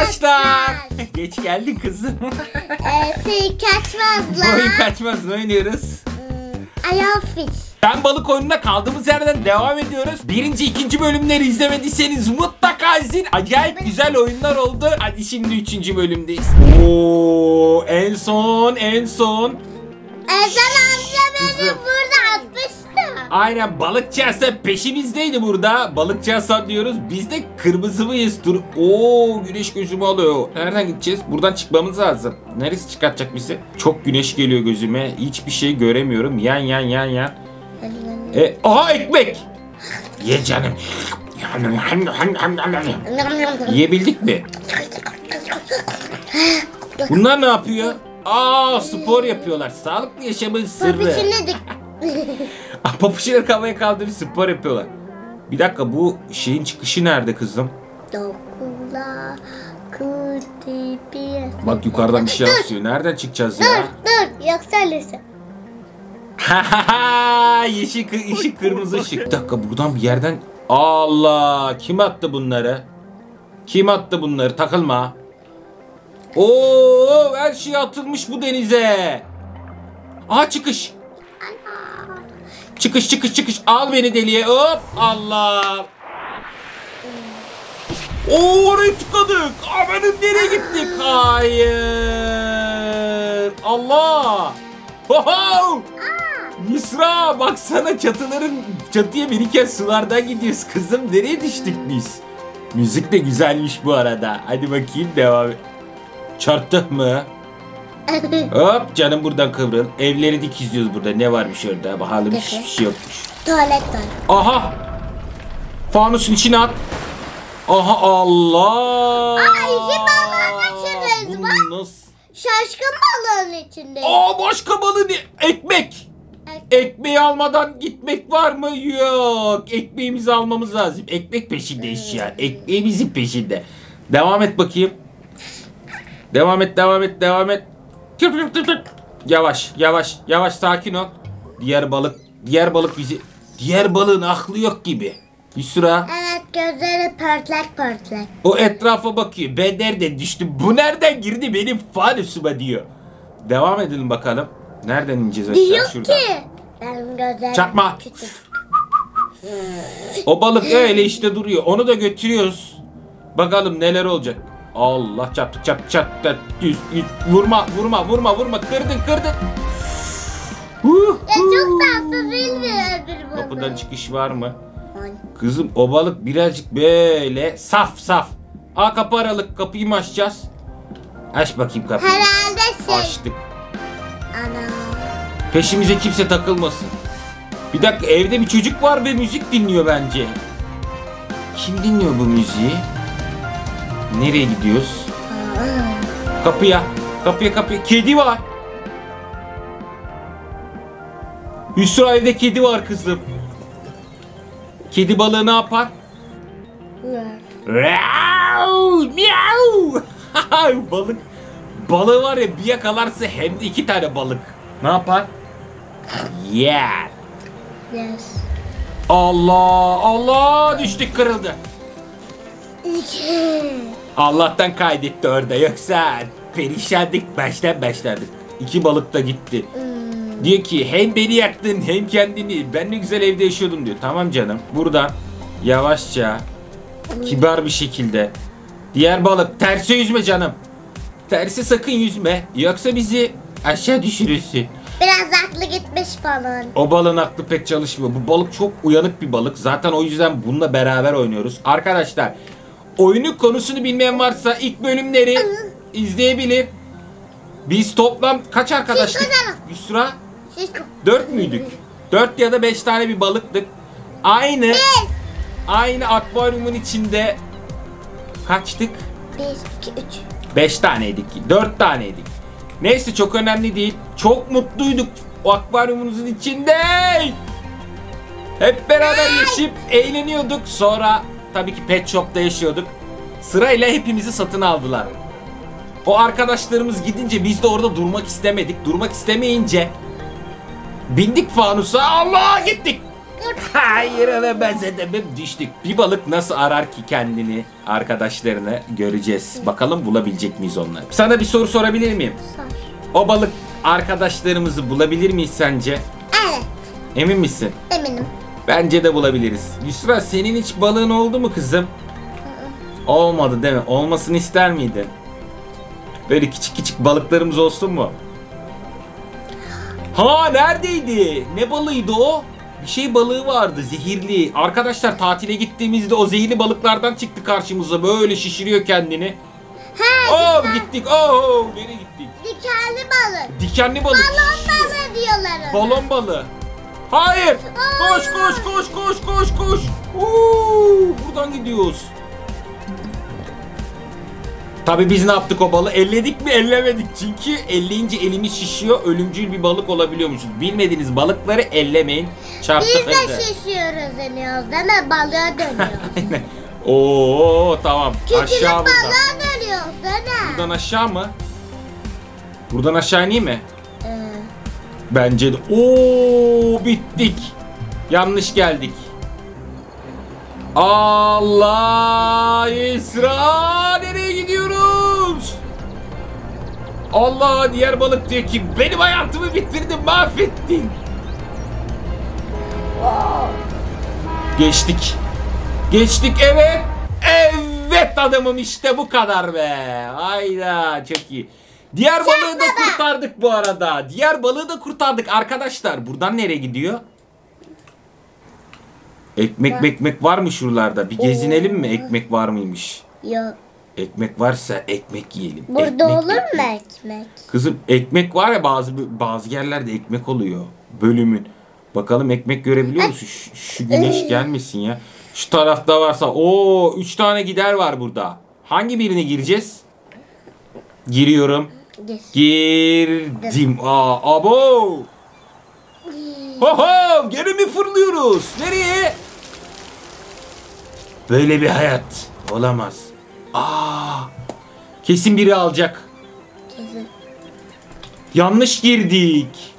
arkadaşlar. Geç geldin kızım. Şey kaçmaz lan. Oyun kaçmaz. Ne oynuyoruz? Ayağım fiş. Ben balık oyununa kaldığımız yerden devam ediyoruz. Birinci, ikinci bölümleri izlemediyseniz mutlaka izleyin. Acayip güzel oyunlar oldu. Hadi şimdi üçüncü bölümdeyiz. Oo, en son. Ezan amca beni Kızım. burada atmıştı. Aynen, balıkçı Hasan peşimizdeydi burada. Balıkçı Hasan diyoruz. Biz de kırmızı mıyız? Dur. Oo, güneş gözümü alıyor. Nereden gideceğiz? Buradan çıkmamız lazım. Neresi çıkartacak bizi? Çok güneş geliyor gözüme. Hiçbir şey göremiyorum. Yan. Aha, ekmek. Ye canım. Yiyebildik mi? Bunlar ne yapıyor? Aa, spor yapıyorlar. Sağlıklı yaşamın sırrı. Papuçunu dik. Papuçları havaya kaldırıp spor yapıyorlar. Bir dakika, bu şeyin çıkışı nerede kızım? Dokula kutipi. Bak, yukarıdan bir şey asıyor. Nereden çıkacağız ya? Dur. Yoksa ölürsün. Yeşil kırmızı ışık. Bir dakika, buradan bir yerden. Allah, kim attı bunları? Kim attı bunları? Takılma. Oo, her şey atılmış bu denize. Aha, çıkış. Çıkış. Al beni deliye. Hop, Allah. Oo, oraya tıkladık. Amanın, nereye gittik? Hayır. Allah. Ho. Yusra, baksana, çatıya biriken sulardan gidiyoruz kızım. Nereye düştük biz? Müzik de güzelmiş bu arada. Hadi bakayım, devam et. Çarptık mı? Hop canım, buradan kıvrıl. Evleri dikizliyoruz burada. Ne varmış orada? Bakalım, hiçbir şey yokmuş. Tuvalet var. Aha. Fanusun içine at. Aha, Allah. Aa, iki balığın içindeyiz Bu bak. nasıl? Şaşkın balığın içindeyiz. Aa, başka balığı ne? Ekmek. Ekmeği almadan gitmek var mı? Yok. Ekmeğimizi almamız lazım. Ekmek peşindeyiz şu an. Ekmeğimizin peşinde. Devam et bakayım. Devam et. Yavaş, sakin ol. Diğer balık bizi... Diğer balığın aklı yok gibi. Yusra. Evet, gözleri pörtlek. O etrafa bakıyor. Ben nereden düştüm? Bu nereden girdi benim fanusuma diyor. Devam edelim bakalım. Nereden ineceğiz aşağı? Diyor Şuradan. ki. Benim gözlerim Çarpma. küçük. O balık öyle işte duruyor. Onu da götürüyoruz. Bakalım neler olacak. Allah, çat. Düz. Vurma. Kırdın. Ya çok tatlı değil mi öbür balık? Kapıdan çıkış var mı? Kızım, o balık birazcık böyle saf. Aa, kapı aralık. Kapıyı mı açacağız? Aç bakayım kapıyı. Herhalde Açtık. Ana. Peşimize kimse takılmasın. Bir dakika, evde bir çocuk var ve müzik dinliyor bence. Kim dinliyor bu müziği? Nereye gidiyoruz? Kapıya. Kedi var. Hüsra, evde kedi var kızım. Kedi balığı ne yapar? Miau. Balığı var ya, bir yakalarsa hem de 2 tane balık. Ne yapar? Yer. Yes. Allah, düştük, kırıldı. Allah'tan kaydetti orada, yoksa perişandık, başlardık. 2 balık da gitti. Diyor ki, hem beni yaktın hem kendini. Ben ne güzel evde yaşıyordum diyor. Tamam canım. Buradan yavaşça, kibar bir şekilde. Diğer balık, terse yüzme canım. Terse sakın yüzme. Yoksa bizi aşağı düşürürsün. Biraz aklı gitmiş balığın. O balığın aklı pek çalışmıyor. Bu balık çok uyanık bir balık. Zaten o yüzden bununla beraber oynuyoruz. Arkadaşlar, oyunun konusunu bilmeyen varsa ilk bölümleri izleyebilir. Biz toplam kaç arkadaştık? Yusra? 4 müydük? 4 ya da 5 tane bir balıktık. Aynı akvaryumun içinde kaçtık? 1, 2, 3. 5 taneydik. 4 taneydik. Neyse, çok önemli değil. Çok mutluyduk o akvaryumunuzun içinde. Hep beraber yaşayıp eğleniyorduk. Sonra tabii ki pet shop'ta yaşıyorduk. Sırayla hepimizi satın aldılar. O arkadaşlarımız gidince biz de orada durmak istemedik. Durmak istemeyince bindik fanusa. Allah, gittik. Hayır alamaz edemem, düştük. Bir balık nasıl arar ki kendini, arkadaşlarını göreceğiz. Bakalım bulabilecek miyiz onları? Sana bir soru sorabilir miyim? Sor. O balık arkadaşlarımızı bulabilir miyiz sence? Evet. Emin misin? Eminim. Bence de bulabiliriz. Yusra, senin hiç balığın oldu mu kızım? Olmadı değil mi? Olmasını ister miydin? Böyle küçük küçük balıklarımız olsun mu? Ha, neredeydi? Ne balığıydı o? Bir şey balığı vardı, zehirli. Arkadaşlar, tatile gittiğimizde o zehirli balıklardan çıktı karşımıza. Böyle şişiriyor kendini. He, Gittik. Nereye gittik? dikenli balık. Dikenli balık. Balon şişiyor. balığı diyorlar ona. Balon balığı. Hayır. Koş. Buradan gidiyoruz. Tabii biz ne yaptık o balığı? Elledik mi? Ellemedik. Çünkü elleyince elimiz şişiyor. Ölümcül bir balık olabiliyormuşuz. Bilmediğiniz balıkları ellemeyin. Çarptı Biz de Feride. şişiyoruz, dönüyoruz değil mi? Balığa dönüyoruz. Oo, tamam. Küçülüp Aşağı buradan. balığa dönüyoruz değil mi? Buradan aşağı mı? Buradan aşağı ineyim mi? Ee, Bence de. Oo, bittik. Yanlış geldik. Allah, İsra, nereye gidiyoruz? Allah, diğer balık diyor ki benim hayatımı bitirdin, mahvettin. Geçtik, evet. Evet adamım, işte bu kadar be. Hayda, çok iyi. Diğer balığı da kurtardık bu arada. Diğer balığı da kurtardık arkadaşlar. Buradan nereye gidiyor? Ekmek var mı şuralarda? Bir gezinelim mi? Ekmek var mıymış? Yok. Ekmek varsa ekmek yiyelim. Burada Ekmek, olur ekmek. mu ekmek? Kızım, ekmek var ya, bazı yerlerde ekmek oluyor. Bölümün. Bakalım ekmek görebiliyor musun? Şu güneş gelmesin ya. Şu tarafta varsa. Oo, 3 tane gider var burada. Hangi birine gireceğiz? Giriyorum. Girdim. Abo. Ho, geri mi fırlıyoruz? Nereye? Böyle bir hayat olamaz. Kesin biri alacak. Kesin. Yanlış girdik.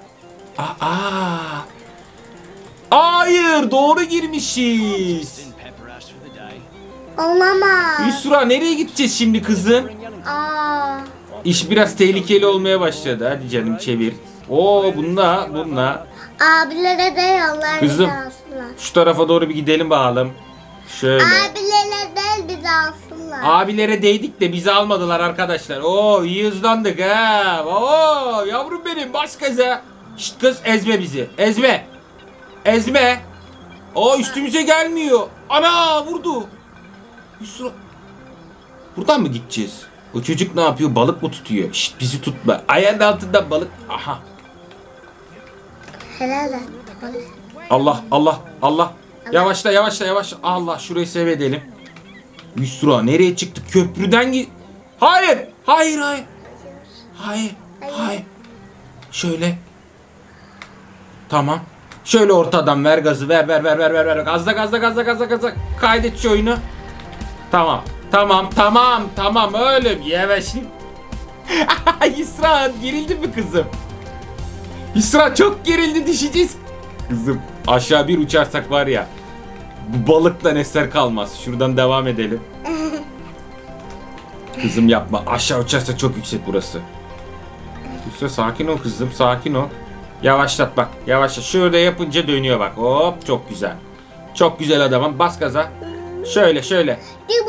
Hayır, doğru girmişiz. Olamaz. Yusra, nereye gideceğiz şimdi kızım? Aa. İş biraz tehlikeli olmaya başladı. Hadi canım, çevir. Oo, bununla. Abilere de yollar bizi Kızım, alsınlar. şu tarafa doğru bir gidelim bakalım. Şöyle. Abilere değil bizi alsınlar. Abilere değdik de bizi almadılar arkadaşlar. Oo, iyi hızlandık ha. Oo, yavrum benim, bas gaza. Şşt kız, ezme bizi. Ezme. Oo, üstümüze gelmiyor. Ana, vurdu. Yusra. Buradan mı gideceğiz? O çocuk ne yapıyor? Balık mı tutuyor? Şşt, bizi tutma. Ayağının altından balık. Aha. Helal et. Allah. Yavaşla. Allah, şurayı seyredelim. Yusra, nereye çıktık? Köprüden Hayır. Şöyle. Tamam. Şöyle ortadan ver gazı. Ver. Gazla. Kaydet şu oyunu. Tamam. Öyle bir yavaş. Yusra, gerildin mi kızım? Yusra, çok gerildi, düşeceğiz. Kızım, aşağı bir uçarsak var ya, bu balıktan eser kalmaz. Şuradan devam edelim. Kızım yapma. Aşağı uçarsa çok yüksek burası. Yusra, sakin ol kızım, sakin ol. Yavaşlat bak. Yavaşlat. Şurada yapınca dönüyor bak. Hop, çok güzel. Çok güzel adamım. Bas gaza. Şöyle. Şöyle.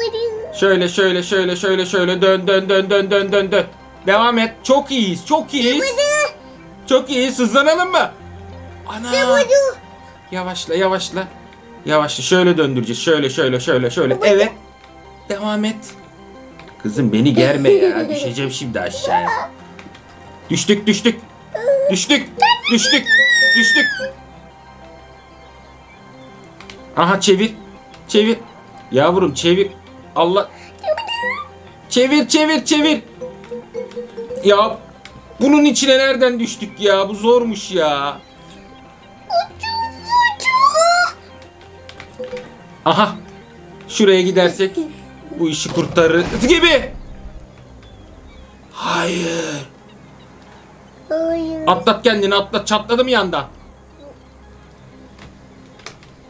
Dön. Devam et. Çok iyiyiz. Çok iyiyiz. Hızlanalım mı? Ana. Yavaşla. Şöyle döndüreceğiz. Şöyle. Evet. Devam et. Kızım, beni germe ya. Düşeceğim şimdi aşağıya. Düştük. Aha, çevir. Yavrum, çevir. Allah. Çevir. Ya, bunun içine nereden düştük ya? Bu zormuş ya. Aha. Şuraya gidersek bu işi kurtarırız gibi. Hayır. Atlat kendini, atlat. Çatladım yandan.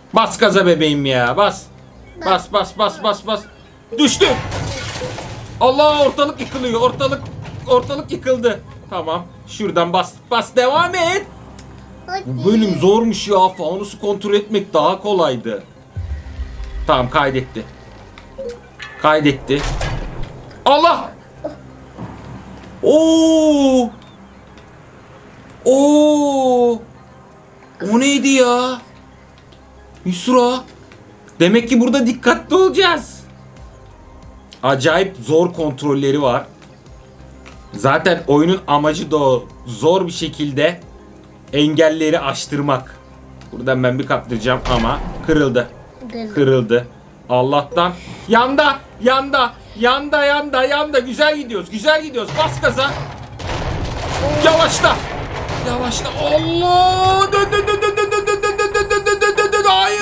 Bas gaza bebeğim ya. Bas. Bas bas bas bas bas. Düştü. Allah, ortalık yıkılıyor. Ortalık yıkıldı. Tamam. Şuradan bas. Bas, devam et. Bu bölüm zormuş ya. Fanusu kontrol etmek daha kolaydı. Tamam, kaydetti. Kaydetti. Allah! Oo! Oo! O neydi ya? Yusra. Demek ki burada dikkatli olacağız. Acayip zor kontrolleri var. Zaten oyunun amacı da o. Zor bir şekilde engelleri aştırmak. Buradan ben bir kaptıracağım ama kırıldı. Kırıldı. Allah'tan. Yanda. Güzel gidiyoruz. Bas gaza. Yavaşla. Allah. Dön. Hayır.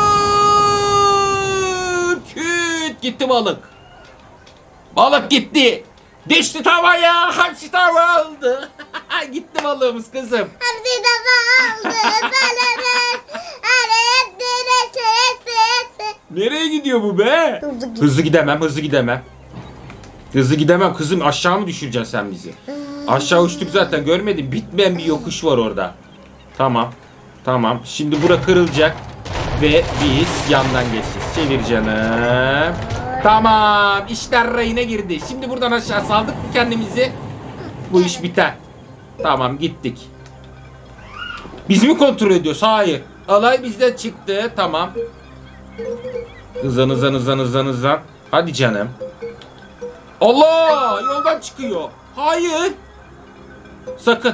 Küt. Gitti balık. Balık gitti. Düştü tavaya. Hamsi tava oldu. Gitti balığımız kızım. Hamsi tava oldu. Nereye gidiyor bu be? Hızlı gidemem kızım. Aşağı mı düşüreceksin sen bizi? Aşağı uçtuk zaten, görmedin. Bitmeyen bir yokuş var orada. Tamam. Şimdi bura kırılacak. Ve biz yandan geçeceğiz. Çevir canım. Tamam. İşler rayına girdi. Şimdi buradan aşağı saldık mı kendimizi? Bu iş biter. Tamam, gittik. Biz mi kontrol ediyoruz? Hayır. Alay bizden çıktı. Tamam. Hızlan. Hadi canım. Allah! Yoldan çıkıyor. Hayır. Sakın.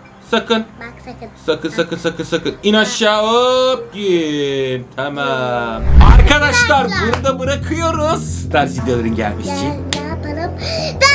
Bak Sakın. İn aşağı, hop git. Tamam. Arkadaşlar, burada bırakıyoruz. Ters videoların gelmesi için. Ne yapalım?